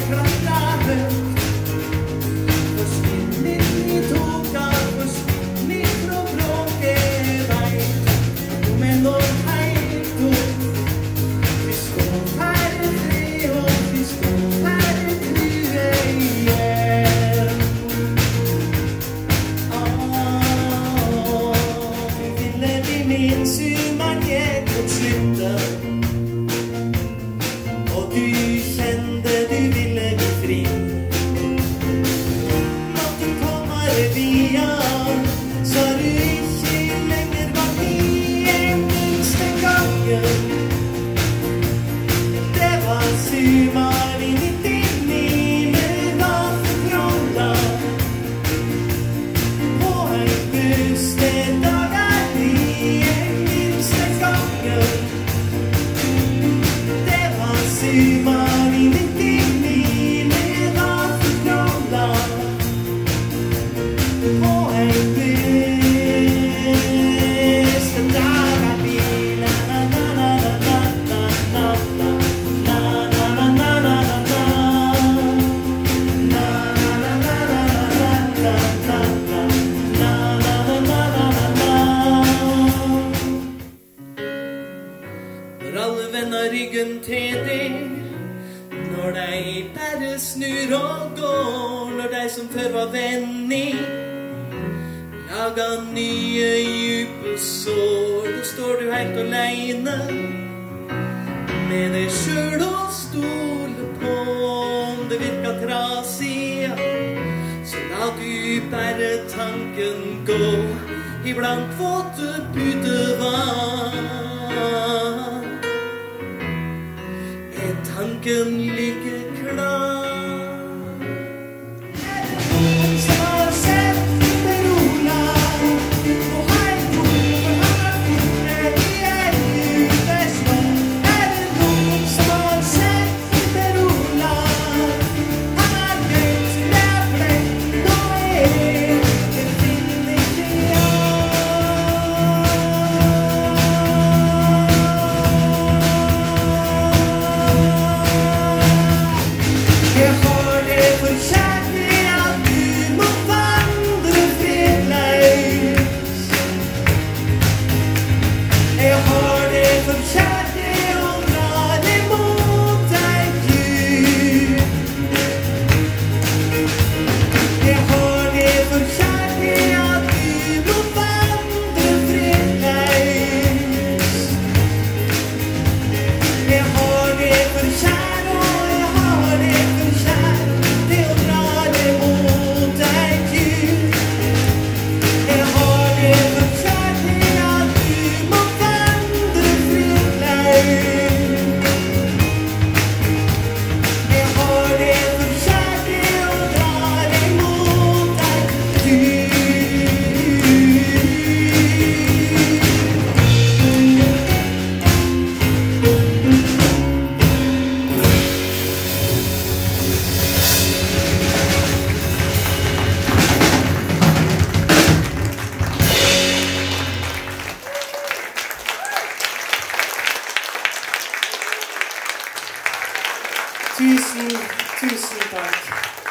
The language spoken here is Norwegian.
Alle vender ryggen til deg når de bare snur og går, når de som før var venner lager nye djupe sår. Da står du helt alene med deg selv og stoler på. Om det virker trasig, så la du bare tanken gå iblant våte putevann. Tanken ligger klar. Er det noen som har sett Verola? Og hei, for han har funnet i ei uteslån. Er det noen som har sett Verola? Han har glemt sin lærplekk, nå det finner ikke Jeg har det for kjærlig at du må vandre fredløs. Jeg har det for kjærlig å dra det mot deg, Gud. Jeg har det for kjærlig at du må vandre fredløs. Jeg har det for kjærlig. Tusen takk.